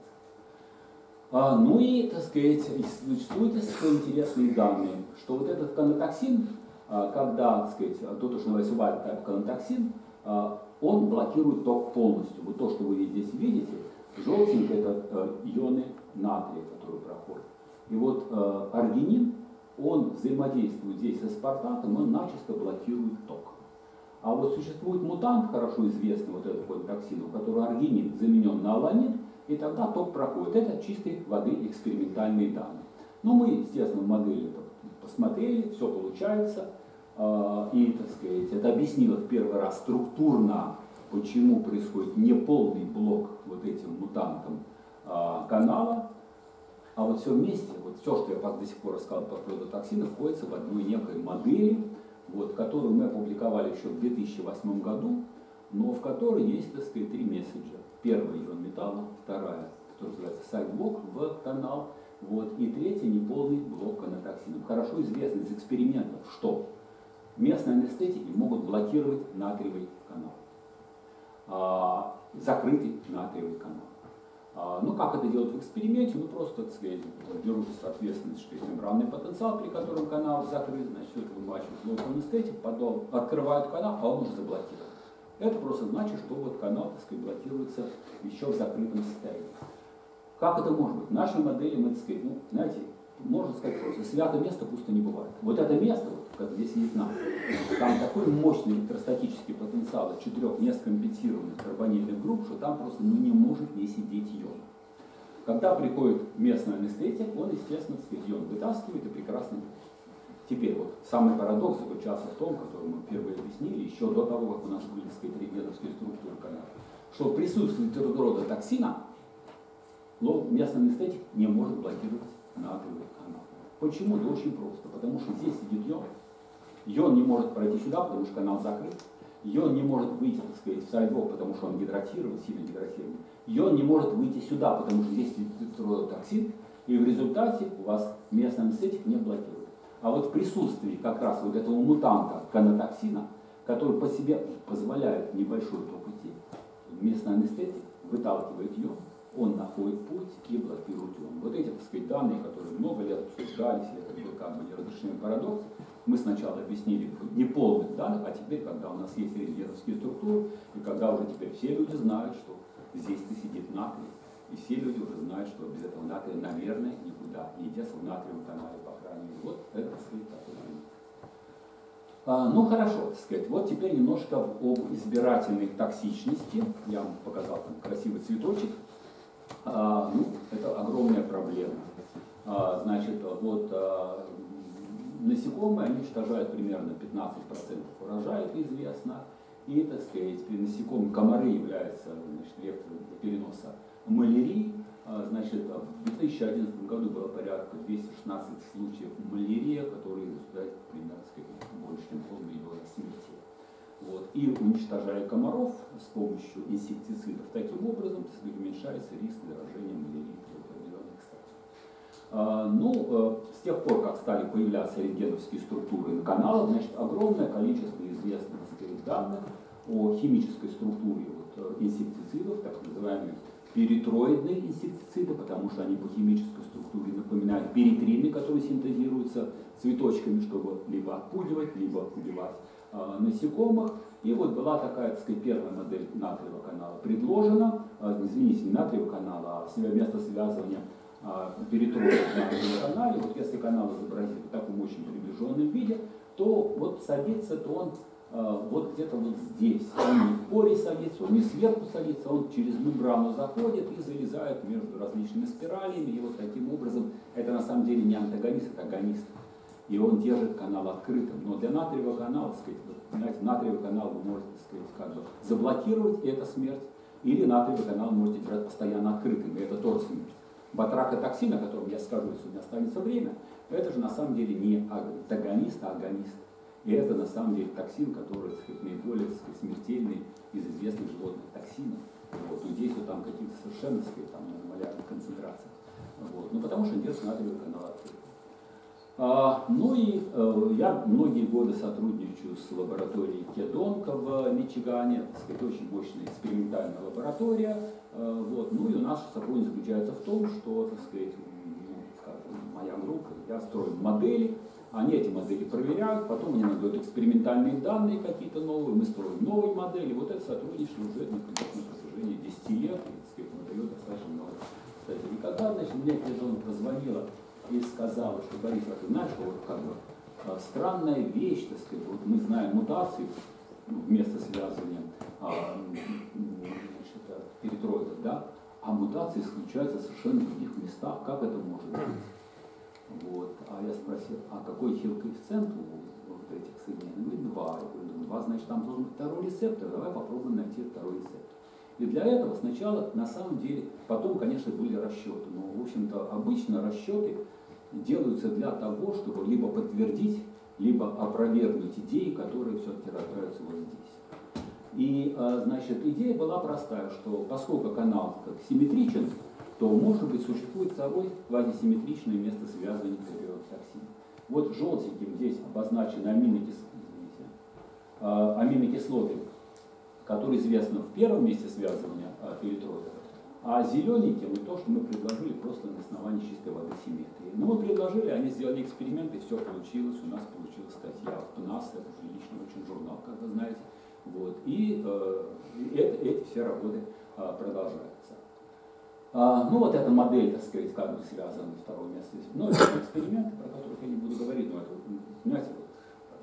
А, ну и, так сказать, существуют интересные данные, что вот этот конотоксин, а, когда, так сказать, то, что называется wild type конотоксин, а, он блокирует ток полностью. Вот то, что вы здесь видите, желтенький это э, ионы натрия, которые проходят. И вот э, аргинин, он взаимодействует здесь с аспартатом, он начисто блокирует ток. А вот существует мутант, хорошо известный, вот этот конотоксин, у которого аргинин заменен на аланин, и тогда ток проходит. Это чистой воды экспериментальные данные. Но мы, естественно, в модели посмотрели, все получается. Э, и, так сказать, это объяснило в первый раз структурно, почему происходит неполный блок вот этим мутантам а, канала, а вот все вместе, вот все, что я до сих пор рассказал по поводу токсинов, входится в одной некой модели, вот, которую мы опубликовали еще в две тысячи восьмом году, но в которой есть, так сказать, три месседжа. Первый ион металла, вторая, которая называется сайд-блок в канал, вот, и третий неполный блок конотоксинов. Хорошо известно из экспериментов, что местные анестетики могут блокировать натриевый канал. А, закрытый натриевый канал. А, ну, как это делать в эксперименте? Ну, просто, так сказать, берут, соответственно, что есть мембранный потенциал, при котором канал закрыт, значит, все это вымачивают в лоcal анестетик, потом открывают канал, а он уже заблокирован. Это просто значит, что вот канал, так сказать, блокируется еще в закрытом состоянии. Как это может быть? В нашей модели мы, так сказать, ну, знаете, можно сказать просто, святое место пусто не бывает. Вот это место, вот, где сидит натрий. Там такой мощный электростатический потенциал от четырех нескомпенсированных карбонильных групп, что там просто ну, не может не сидеть йод. Когда приходит местный анестетик, он, естественно, йод вытаскивает и прекрасно делает. Теперь вот самый парадокс заключался в том, который мы впервые объяснили, еще до того, как у нас были, так сказать, рентгеновские структуры канала, что в присутствии тетродрода-токсина местный анестетик не может блокировать натриевый канал. Почему? Да очень просто. Потому что здесь сидит йод. Йод не может пройти сюда, потому что канал закрыт. Йод не может выйти, так сказать, в сайдвок, потому что он гидратирован, сильно гидратирован. Йод не может выйти сюда, потому что здесь сидит тетродротоксин, и в результате у вас местный анестетик не блокирует. А вот в присутствии как раз вот этого мутанта канатоксина, который по себе позволяет небольшой ток идти, местный анестетик выталкивает йод, он находит путь и блокирует йод. Вот эти, так сказать, данные, которые много лет обсуждались, это был как бы неразрешимый парадокс, мы сначала объяснили в неполных данных, а теперь, когда у нас есть рентгеновские структуры, и когда уже теперь все люди знают, что здесь-то сидит натрий, и все люди уже знают, что без этого натрия, наверное, никуда не деться в натриевом канале, по крайней мере. Вот это, так сказать, такой момент. А, ну хорошо, так сказать, вот теперь немножко об избирательной токсичности. Я вам показал там красивый цветочек. А, ну, это огромная проблема. А, значит, вот а, насекомые, они уничтожают примерно пятнадцать процентов урожая, это известно. И, так сказать, при насекомых комары являются, значит, вектором переноса малярии. Значит, в две тысячи одиннадцатом году было порядка двухсот шестнадцати случаев малярии, которые результат примерно, сказать, больше, чем полмиллиона смертей. Вот. И уничтожая комаров с помощью инсектицидов, таким образом, так сказать, уменьшается риск заражения малярией при определенных стадиях. А, ну, с тех пор, как стали появляться рентгеновские структуры на каналах, значит, огромное количество известных, так сказать, данных о химической структуре вот, инсектицидов, так называемых перитроидные инсектициды, потому что они по химической структуре напоминают перитрины, которые синтезируются цветочками, чтобы либо отпугивать, либо убивать э, насекомых. И вот была такая, так сказать, первая модель натриевого канала предложена, э, извините, не натриевого канала, а место связывания э, перитроида в натриевом канале. Вот если канал изобразить в таком очень приближенном виде, то вот садится, то он вот где-то вот здесь. Он не в поре садится, он не сверху садится, он через мембрану заходит и залезает между различными спиралями. И вот таким образом, это на самом деле не антагонист, это агонист. И он держит канал открытым. Но для натриевого канала, так сказать, знаете, натриевый канал вы можете, так сказать, как бы заблокировать, и это смерть. Или натриевый канал можете держать постоянно открытым, и это тоже смерть. Батракотоксин, о котором я скажу, если у меня останется время, это же на самом деле не антагонист, а агонист. И это на самом деле токсин, который, так сказать, наиболее, так сказать, смертельный из известных животных токсинов. Вот. Но действует там какие-то совершенно, так сказать, там, малярных концентрациях. Вот. Ну, потому что держит натриевый канал открытым. А, ну и э, я многие годы сотрудничаю с лабораторией Кедонка в Мичигане, так сказать, очень мощная экспериментальная лаборатория. Э, вот. Ну и у нас сотрудничество заключается в том, что, так сказать, ну, скажем, моя группа, я строю модели. Они эти модели проверяют, потом они нам дают экспериментальные данные какие-то новые, мы строим новые модели. Вот это сотрудничество уже на протяжении десяти лет, и, так сказать, он дает достаточно много. И когда, значит, мне Кедонка позвонила и сказала, что Борис, а ты знаешь, что вот как бы странная вещь, так сказать, вот мы знаем мутации вместо связывания а, значит, перитроидов, да, а мутации случаются совершенно в других местах. Как это может быть? Вот. А я спросил, а какой хил-коэффициент у вот этих соединений? Он говорит, два. Я говорю, два, значит, там должен быть второй рецептор. Давай попробуем найти второй рецептор. И для этого сначала, на самом деле, потом, конечно, были расчеты. Но, в общем-то, обычно расчеты делаются для того, чтобы либо подтвердить, либо опровергнуть идеи, которые все-таки рождаются вот здесь. И, значит, идея была простая, что поскольку канал как симметричен, то, может быть, существует второе квазисимметричное место связывания периодотоксина. Вот желтеньким здесь обозначены аминокис... аминокислоты, которые известны в первом месте связывания перитроидов, а зелененьким и то, что мы предложили просто на основании чистой воды симметрии. Но мы предложили, они сделали эксперименты, все получилось, у нас получилась статья в ПНАС, это приличный очень журнал, как вы знаете. Вот. И э, это, эти все работы э, продолжаются. А, ну вот эта модель, так сказать, как бы связана второе место. Ну, это эксперименты, про которых я не буду говорить, но это, понимаете,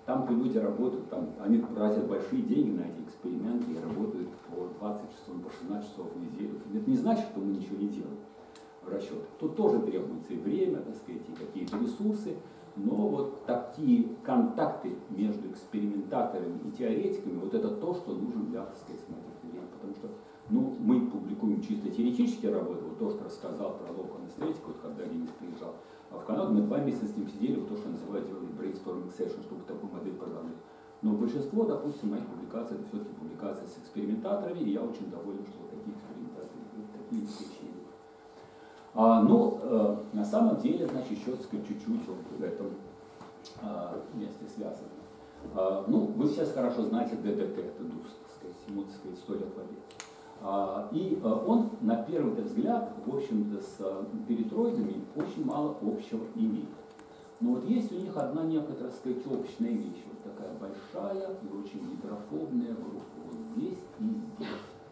там-то люди работают, там, они тратят большие деньги на эти эксперименты и работают по двадцать часов, по шестнадцать часов в неделю. Это не значит, что мы ничего не делаем в расчетах. Тут тоже требуется и время, так сказать, и какие-то ресурсы, но вот такие контакты между экспериментаторами и теоретиками, вот это то, что нужно для, так сказать, время. Потому что ну, мы публикуем чисто теоретические работы, вот то, что рассказал про local anesthetic, вот когда Денис приезжал, а в Канаду мы два месяца с ним сидели, вот то, что называют делали brainstorming session, чтобы такую модель продавать. Но большинство, допустим, моих публикаций, это все-таки публикации с экспериментаторами, и я очень доволен, что вот такие экспериментаторы, вот такие вещи идут. А, ну, э, на самом деле, значит, еще, так сказать, чуть-чуть вот в этом э, месте связано. А, ну, вы сейчас хорошо знаете ди ди ти, это ДУС, так сказать, ему, так сказать, сто лет в обед. А, и а, он, на первый взгляд, в общем-то, с а, перитроидами очень мало общего имеет. Но вот есть у них одна некая, так сказать, общая вещь, вот такая большая и очень гидрофобная группа, вот здесь и здесь.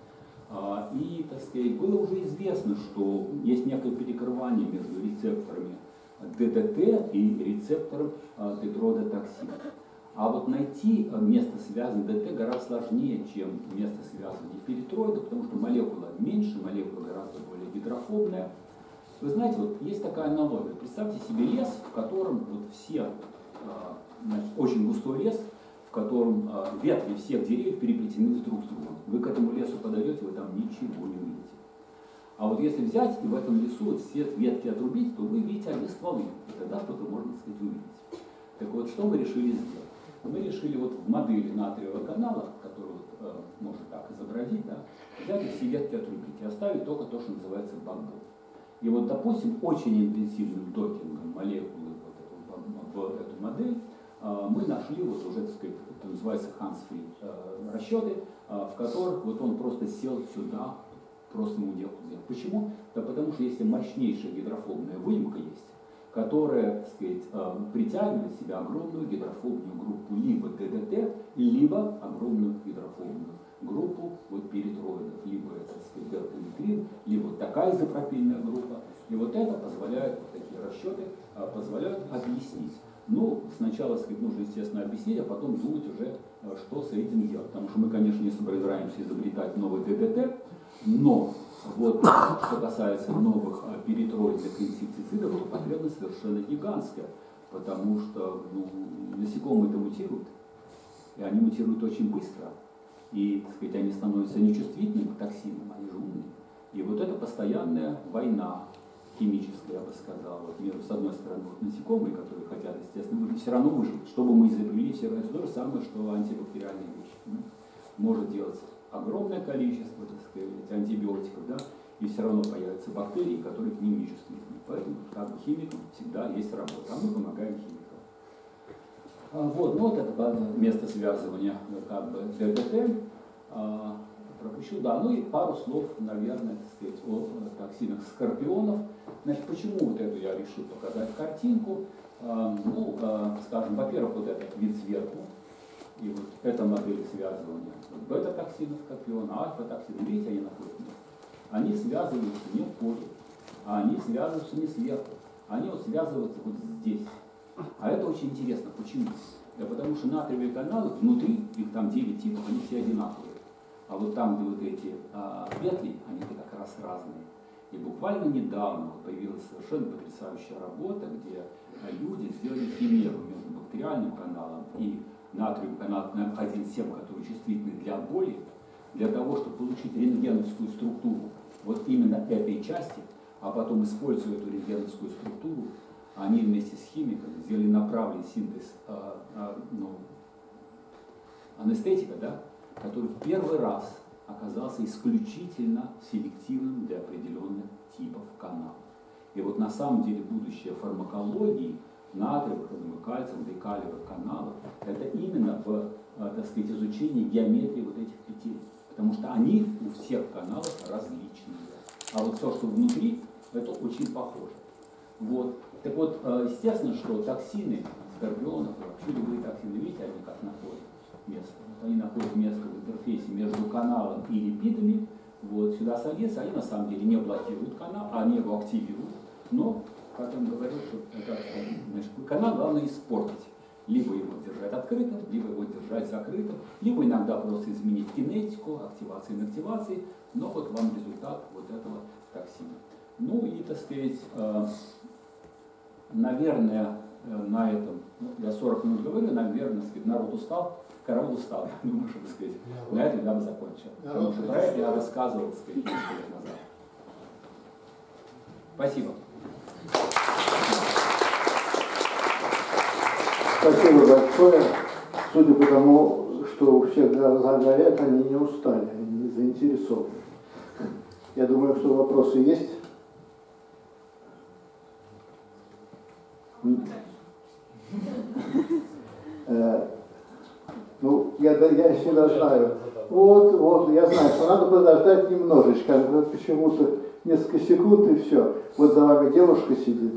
А, и, так сказать, было уже известно, что есть некое перекрывание между рецепторами ди ди ти и рецептором а, тетродотоксина. А вот найти место связывания ди ди ти гораздо сложнее, чем место связывания перитроида, потому что молекула меньше, молекула гораздо более гидрофобная. Вы знаете, вот есть такая аналогия. Представьте себе лес, в котором вот все, значит, очень густой лес, в котором ветви всех деревьев переплетены друг с другом. Вы к этому лесу подойдете, вы там ничего не увидите. А вот если взять и в этом лесу вот все ветки отрубить, то вы видите одни стволы, и тогда что-то можно, так сказать, увидеть. Так вот, что мы решили сделать? Мы решили вот в модели натриевого канала, которую вот, э, можно так изобразить, да, взять и все ветки отрубить и оставить только то, что называется бакбон. И вот, допустим, очень интенсивным докингом молекулы вот эту, в эту модель э, мы нашли вот уже, так сказать, это называется Hands-free э, расчеты, э, в которых вот он просто сел сюда, просто ему делал. Почему? Да потому что если мощнейшая гидрофобная выемка есть, которая, так сказать, притягивает в себя огромную гидрофобную группу либо ди ди ти, либо огромную гидрофобную группу вот перитроидов, либо это, так сказать, дельта-нитрин, либо вот такая изопропильная группа. И вот это позволяет, вот такие расчеты позволяют объяснить. Ну, сначала, так сказать, нужно, естественно, объяснить, а потом думать уже, что с этим делать. Потому что мы, конечно, не собираемся изобретать новый ди ди ти, но вот, что касается новых перитроидных инсектицидов, то потребность совершенно гигантская, потому что ну, насекомые-то мутируют, и они мутируют очень быстро, и, так сказать, они становятся нечувствительными к токсинам, они же умные. И вот это постоянная война химическая, я бы сказал, вот между, с одной стороны, вот насекомые, которые хотят, естественно, выжить, все равно выживут. Что бы мы изобрели, все равно это то же самое, что антибактериальные вещи. Может делать огромное количество, так сказать, антибиотиков, да, и все равно появятся бактерии, которые к ним не чувствительны. Поэтому как бы химикам всегда есть работа, а мы помогаем химикам. А, вот, ну вот это место связывания как бы ди ди ти. А, пропущу, да, ну и пару слов, наверное, так сказать, о токсинах скорпионов. Значит, почему вот эту я решил показать картинку? А, ну, а, скажем, во-первых, вот этот вид сверху. И вот эта модель связывания бета-токсинов скорпиона, альфа-токсинов, видите, они находятся. Они связываются не в поле, а они связываются не сверху. Они вот связываются вот здесь. А это очень интересно. Почему? Да потому что натриевые каналы внутри, их там девять типов, они все одинаковые. А вот там, где вот эти а, ветви, они как раз разные. И буквально недавно вот появилась совершенно потрясающая работа, где люди сделали химеру между бактериальным каналом и натриевый канал один семь, который чувствительный для боли, для того, чтобы получить рентгеновскую структуру вот именно этой части, а потом, используя эту рентгеновскую структуру, они вместе с химиками сделали направленный синтез а, а, ну, анестетика, да, который в первый раз оказался исключительно селективным для определенных типов каналов. И вот на самом деле будущее фармакологии натриевых, кальциевых и калиевых каналов, это именно в, так сказать, изучении геометрии вот этих петель. Потому что они у всех каналов различные. А вот то, что внутри, это очень похоже. Вот. Так вот, естественно, что токсины скорпионов, вообще любые токсины, видите, они как находят место. Вот они находят место в интерфейсе между каналом и липидами. Вот, сюда садятся, они на самом деле не блокируют канал, а они его активируют. Но, как он говорил, что это, значит, канал главное испортить. либо его держать открытым, либо его держать закрытым, либо иногда просто изменить кинетику, активации и инактивации, но вот вам результат вот этого токсина. Ну и, так сказать, наверное, на этом, ну, я сорок минут говорю, наверное, сказать, народ устал, король устал, я думаю, что, так сказать, на этом я бы закончил. Потому что про это я рассказывал, так сказать, несколько лет назад. Спасибо. Спасибо большое. Судя по тому, что у всех глаза горят, они не устали, они не заинтересованы. Я думаю, что вопросы есть. Ну, я, я всегда знаю. Вот, вот, я знаю, что надо подождать немножечко. Почему-то несколько секунд и все. Вот за вами девушка сидит.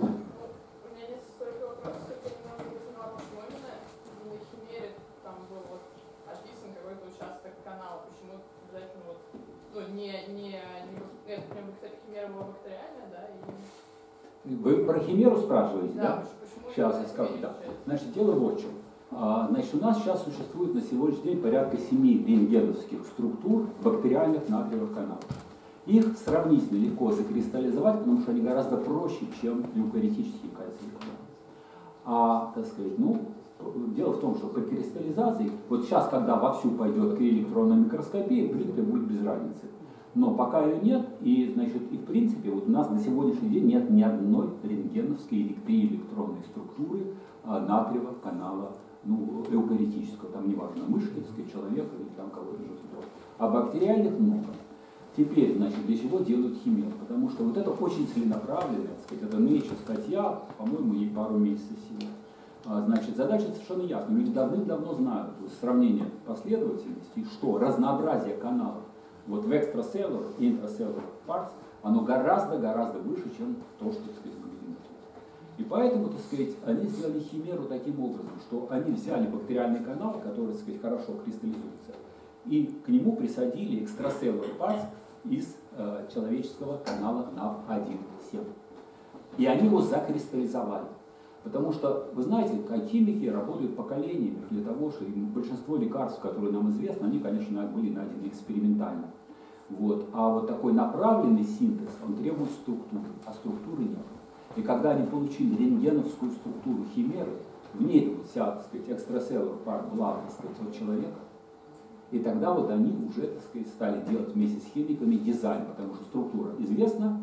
Вы про химеру спрашиваете, да? Да? Почему Сейчас я скажу, да. Значит, дело вот в чем. Значит, у нас сейчас существует на сегодняшний день порядка семи рентгеновских структур бактериальных натриевых каналов. Их сравнительно легко закристаллизовать, потому что они гораздо проще, чем эукариотические кальциевые каналы. А, так сказать, ну, дело в том, что при кристаллизации, вот сейчас, когда вовсю пойдет к электронной микроскопии, в принципе, будет без разницы. Но пока ее нет, и, значит, и в принципе, вот у нас на сегодняшний день нет ни одной рентгеновской или электронной структуры а, натриевого канала, ну, эукариотического, там неважно, мыши, человека или там кого-то живого. А бактериальных много. Теперь, значит, для чего делают химеру? Потому что вот это очень целенаправленная, так сказать, это Nature статья, по-моему, ей пару месяцев всего. А, значит, задача совершенно ясна. Люди давным-давно знают сравнение последовательностей, что разнообразие каналов вот в extracellular и intracellular parts, оно гораздо-гораздо выше, чем то, что, так сказать, мы видим. И поэтому, так сказать, они сделали химеру таким образом, что они взяли бактериальный канал, который, так сказать, хорошо кристаллизуется, и к нему присадили extracellular parts из э, человеческого канала нав один семь. И они его закристаллизовали. Потому что, вы знаете, как химики работают поколениями для того, что большинство лекарств, которые нам известны, они, конечно, были найдены экспериментально. Вот. А вот такой направленный синтез, он требует структуры, а структуры нет. И когда они получили рентгеновскую структуру химеры, в ней вся, так сказать, экстраселлар part была, так сказать, от человека, и тогда вот они уже, так сказать, стали делать вместе с химиками дизайн, потому что структура известна,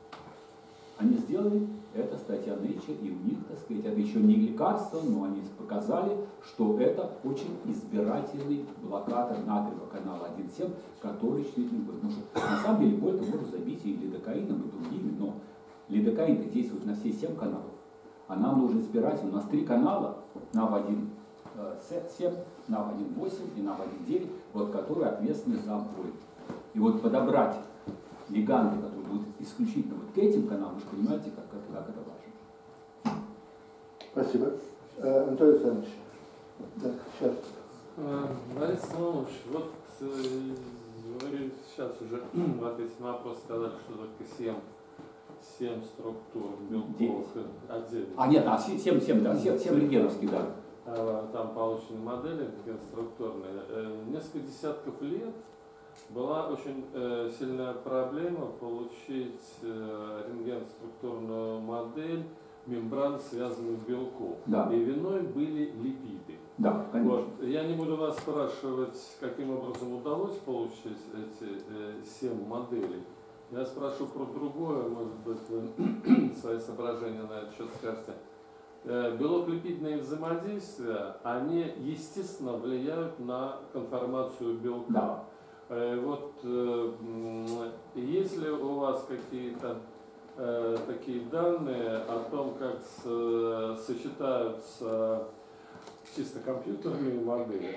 они сделали, это статья Nature, и у них, так сказать, это еще не лекарство, но они показали, что это очень избирательный блокатор натриевого канала один семь, который чувствительный будет. Потому что на самом деле боль-то может забить и лидокаином, и другими, но лидокаин действует на все семь каналов, а нам нужен избиратель. У нас три канала, нав один семь, нав один восемь и нав один девять, вот, которые ответственны за боль. И вот подобрать лиганды, которые будут исключительно вот к этим каналам, вы же понимаете, как, как, как это важно. Спасибо. Э, Анатолий Александрович. Так, сейчас. Борис Соломович, вот вы сейчас уже в ответе на вопрос сказали, что только семь, семь структур белков отдельно. А нет, а семь, семь, да, семь, семь рентгеновских, да. Там получены модели структурные. Несколько десятков лет была очень э, сильная проблема получить э, рентген-структурную модель мембран связанных белков. Да. И виной были липиды. Да, конечно. Вот. Я не буду вас спрашивать, каким образом удалось получить эти э, семь моделей. Я спрошу про другое, может быть, вы свои соображения на этот счет скажете. Э, белок-липидные взаимодействия, они, естественно, влияют на конформацию белка. Да. Вот есть ли у вас какие-то э, такие данные о том, как с, сочетаются чисто компьютерные модели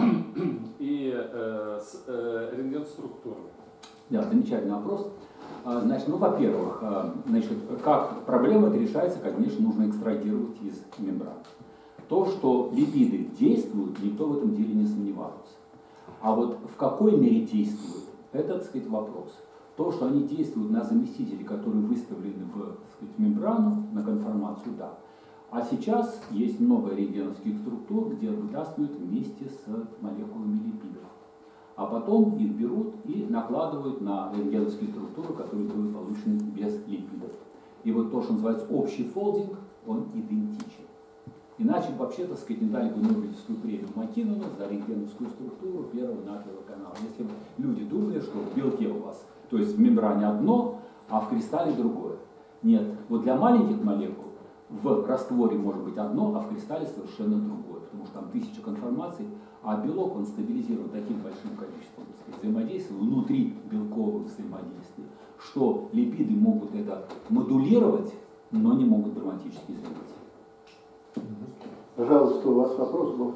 и э, с, э, рентген-структуры? Да, замечательный вопрос. Значит, ну, во-первых, значит, как проблема это решается, конечно, нужно экстрадировать из мембран. То, что липиды действуют, никто в этом деле не сомневается. А вот в какой мере действуют, это, так сказать, вопрос. То, что они действуют на заместители, которые выставлены в, так сказать, мембрану, на конформацию, да. А сейчас есть много рентгеновских структур, где вытаскивают вместе с молекулами липидов. А потом их берут и накладывают на рентгеновские структуры, которые были получены без липидов. И вот то, что называется общий фолдинг, он идентичен. Иначе вообще, так сказать, не дали бы Нобелевскую премию Маккинону за рентгеновскую структуру первого натриевого канала. Если бы люди думали, что в белке у вас, то есть в мембране одно, а в кристалле другое. Нет, вот для маленьких молекул в растворе может быть одно, а в кристалле совершенно другое, потому что там тысяча конформаций, а белок он стабилизирован таким большим количеством, так сказать, взаимодействий внутри белковых взаимодействий, что липиды могут это модулировать, но не могут драматически изменить. Пожалуйста, у вас вопрос был? Вы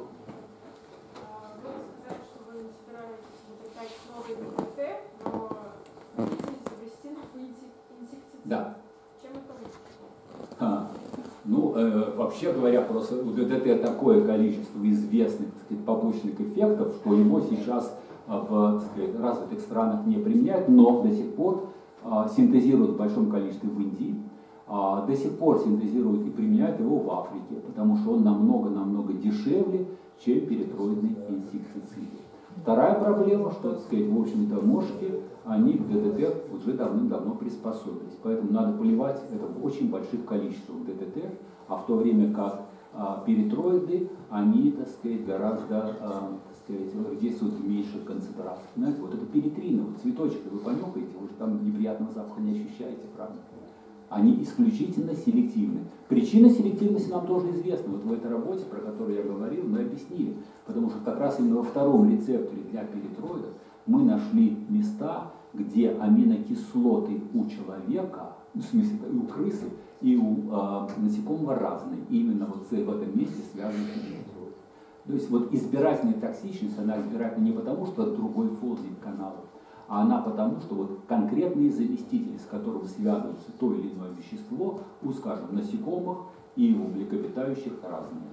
сказали, что вы не собираетесь изобретать новый ДДТ, но хотите изобрести новый инсектицид. Да. Чем это лучше? А, ну, э, вообще говоря, просто у ДДТ такое количество известных, так сказать, побочных эффектов, что его сейчас в, так сказать, развитых странах не применяют, но до сих пор а, синтезируют в большом количестве в Индии. А, до сих пор синтезируют и применяют его в Африке, потому что он намного-намного дешевле, чем перитроидный инсектицид. Вторая проблема, что, так сказать, в общем-то, мошки, они к ДДТ уже давным-давно приспособились. Поэтому надо поливать это в очень больших количествах ДДТ, а в то время как а, перитроиды, они, так сказать, гораздо а, так сказать, действуют в меньших концентрациях. Знаете, вот это перитрина, вот цветочек, вы понюхаете, вы же там неприятного запаха не ощущаете, правда? Они исключительно селективны. Причина селективности нам тоже известна. Вот в этой работе, про которую я говорил, мы объяснили. Потому что как раз именно во втором рецепторе для перитроидов мы нашли места, где аминокислоты у человека, в смысле и у крысы, и у э, насекомого разные. И именно вот в этом месте связаны с перитроидом. То есть вот избирательная токсичность, она избирательна не потому, что это другой фолдинг каналов, а она потому, что вот конкретные заместители, с которым связывается то или иное вещество, у, скажем, насекомых и у млекопитающих разные.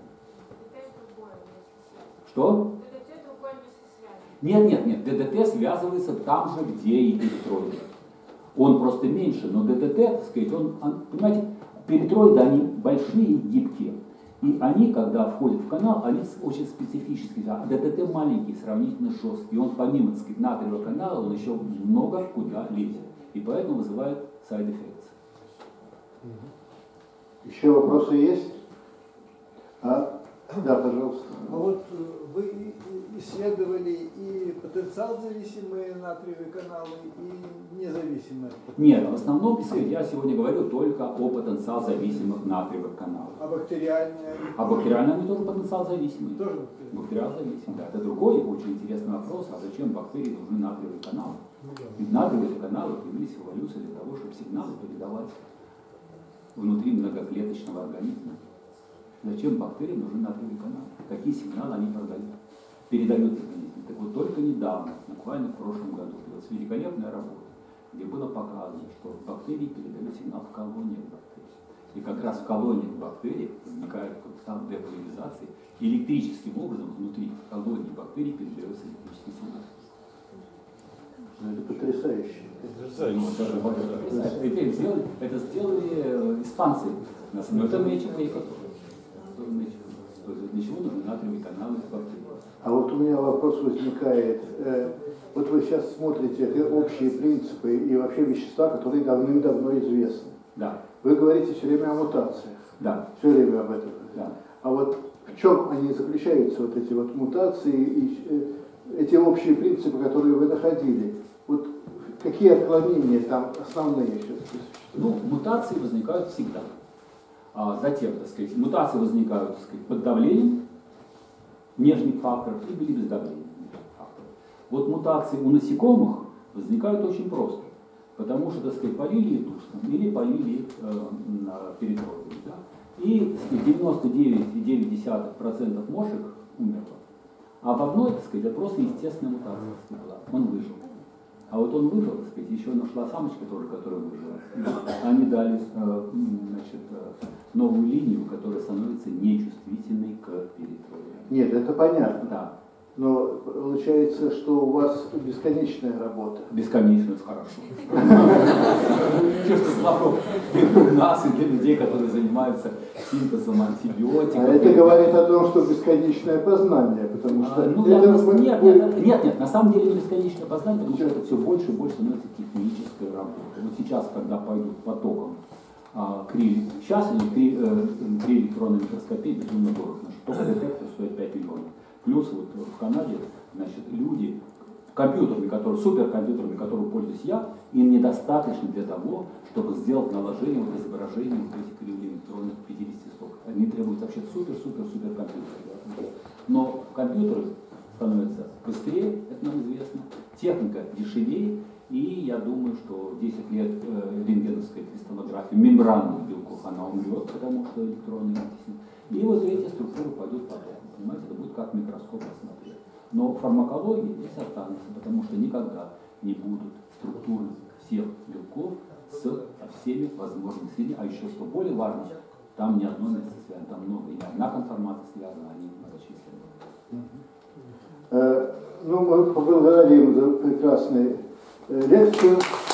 Что? Нет, нет, нет, ДДТ связывается там же, где и перитроиды. Он просто меньше, но ДДТ, так сказать, он, он понимаете, перитроиды, они большие и гибкие. И они, когда входят в канал, они очень специфические. А ДДТ маленький, сравнительно жесткий. И он помимо, так сказать, натриевого канала, он еще много куда лезет. И поэтому вызывает side effects. Еще вопросы есть? А? Да, пожалуйста. А вот вы исследовали и потенциал зависимые натриевые каналы, и независимые? Нет, в основном я сегодня говорю только о потенциал зависимых натриевых каналах. А бактериальные? А бактериальные они тоже потенциал зависимые. Тоже Бактериал зависимый, да. Это другой очень интересный вопрос, а зачем бактерии нужны натриевые каналы? Ведь натриевые каналы появились в эволюции для того, чтобы сигналы передавать внутри многоклеточного организма. Зачем бактериям нужны натриевые каналы? Какие сигналы они продают? Передают организм. Так вот, только недавно, буквально в прошлом году, была великолепная работа, где было показано, что бактерии передают сигнал в колониях бактерий. И как раз в колониях бактерий возникает потенциал деполяризации. Электрическим образом внутри колонии бактерий передается электрический сигнал. Это потрясающе. Ну, это, потрясающе. Это, сделали, это сделали испанцы. Но это Nature Paper. Для чего нужны натриевые каналы в бактериях? А вот у меня вопрос возникает. Вот вы сейчас смотрите, это общие принципы и вообще вещества, которые давным-давно известны. Да. Вы говорите все время о мутациях. Да. Все время об этом. Да. А вот в чем они заключаются, вот эти вот мутации и эти общие принципы, которые вы находили? Вот какие отклонения там основные все-таки? Ну, мутации возникают всегда. А затем, так сказать, мутации возникают, так сказать, под давлением внешних факторов или без давления внешних факторов. Вот мутации у насекомых возникают очень просто, потому что, так сказать, полили их тушком или полили э, перитроидами. Да? И девяносто девять целых девять десятых процента мошек умерло. А в одной, так сказать, это просто естественная мутация была. Он выжил. А вот он выжил, так сказать, еще нашла самочка тоже, которая выжила. Они дали э, значит, новую линию, которая становится нечувствительной к перитроидам. Нет, это понятно. Да. Но получается, что у вас бесконечная работа. Бесконечно, это хорошо. Чувство слов у нас и для людей, которые занимаются синтезом антибиотиков. А это говорит о том, что бесконечное познание, потому что... А, ну, это я, мы- нет, мы- нет, нет, нет, на самом деле не бесконечное познание, потому что это все больше и больше становится технической работой. Вот сейчас, когда пойдут потоком а, криль, сейчас или три, э, три электронной микроскопии безумно дорого, потому что только детектор стоит пять миллионов. Плюс вот в Канаде, значит, люди компьютерами, которые, суперкомпьютерами, которыми пользуюсь я, им недостаточно для того, чтобы сделать наложение вот изображений вот этих кривых электронных пятидесяти соток. Они требуют вообще супер-супер-супер компьютеры. Но компьютеры становятся быстрее, это нам известно, техника дешевее, и я думаю, что десять лет э, рентгеновской кристаллографии мембранных белков она умрет, потому что электронные вытеснят. И вот эти структуры пойдут потом. Понимаете, это будет как микроскоп рассмотреть. Но фармакология здесь останется, потому что никогда не будут структуры всех белков с всеми возможными связями. А еще что более важно, там не одно место связано, там много, и одна конформация связана, они многочисленные. Э, Ну, мы поблагодарим за прекрасную э, лекцию.